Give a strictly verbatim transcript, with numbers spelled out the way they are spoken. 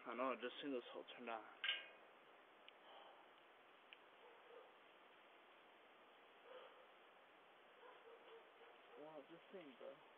I know, just seen this whole turn on. Wow, just seen, bro.